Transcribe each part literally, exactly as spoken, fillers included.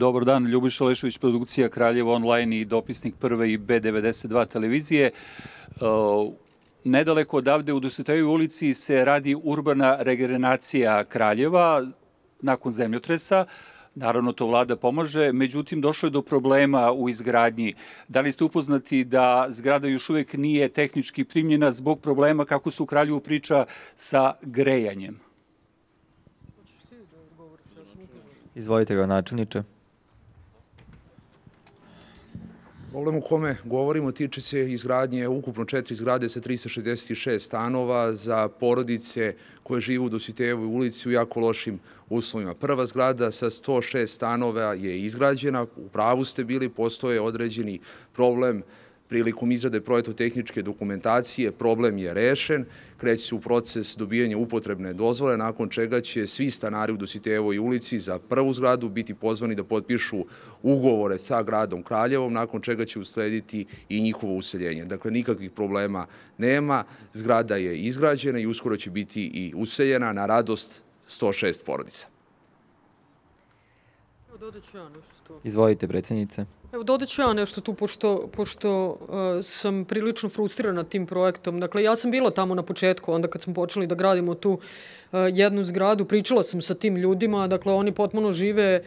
Dobar dan, Ljubiša Lešević, produkcija Kraljevo online i dopisnik Prve i B devedeset dva televizije. Nedaleko odavde u Dositejevoj ulici se radi urbana regeneracija Kraljeva nakon zemljotresa. Naravno, to vlada pomaže, međutim, došlo je do problema u izgradnji. Da li ste upoznati da zgrada još uvek nije tehnički primljena zbog problema kako su u Kraljevu priča sa grejanjem? Izvolite, gradonačelniče. Problem o kome govorimo tiče se izgradnje ukupno četiri zgrade sa trista šezdeset šest stanova za porodice koje žive u Dositejevoj ulici u jako lošim uslovima. Prva zgrada sa sto šest stanova je izgrađena, u pravu ste bili, postoje određeni problem prilikom izrade projektno-tehničke dokumentacije, problem je rešen, kreće se u proces dobijanja upotrebne dozvole, nakon čega će svi stanari u Dositejevoj ulici za prvu zgradu biti pozvani da potpišu ugovore sa gradom Kraljevom, nakon čega će uslediti i njihovo useljenje. Dakle, nikakvih problema nema, zgrada je izgrađena i uskoro će biti i useljena na radost sto šest porodica. Izvolite, predsjednice. Evo, dodat ću ja nešto tu, pošto, pošto uh, sam prilično frustrirana tim projektom. Dakle, ja sam bila tamo na početku, onda kad smo počeli da gradimo tu uh, jednu zgradu, pričala sam sa tim ljudima, dakle, oni potpuno žive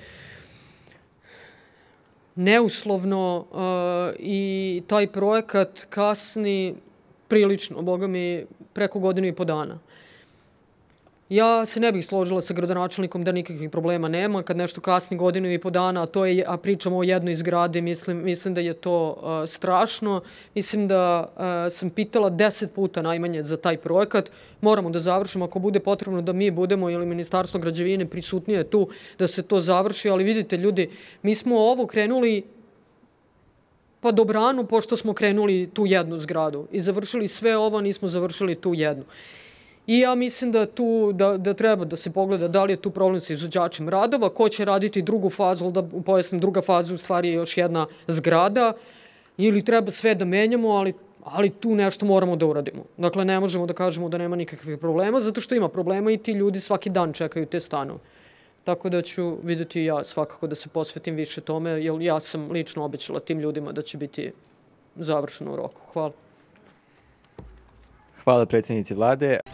neuslovno uh, i taj projekat kasni prilično, boga mi, preko godinu i po dana. Ja se ne bih složila sa gradonačelnikom da nikakvih problema nema. Kad nešto kasni godinu i po dana, a, to je, a pričamo o jednoj zgradi, mislim, mislim da je to uh, strašno. Mislim da uh, sam pitala deset puta najmanje za taj projekat. Moramo da završimo. Ako bude potrebno da mi budemo ili Ministarstvo građevine prisutnije tu da se to završi. Ali vidite, ljudi, mi smo ovo krenuli pa dobrano, pošto smo krenuli tu jednu zgradu. I završili sve ovo, nismo završili tu jednu. I ja mislim da, tu, da, da treba da se pogleda da li je tu problem sa izvođačem radova, ko će raditi drugu fazu, ali da pojasnim, druga faza u stvari je još jedna zgrada, ili treba sve da menjamo, ali, ali tu nešto moramo da uradimo. Dakle, ne možemo da kažemo da nema nikakvih problema, zato što ima problema i ti ljudi svaki dan čekaju te stanove. Tako da ću vidjeti i ja svakako da se posvetim više tome, jer ja sam lično obećala tim ljudima da će biti završeno u roku. Hvala. Hvala predsjednici vlade.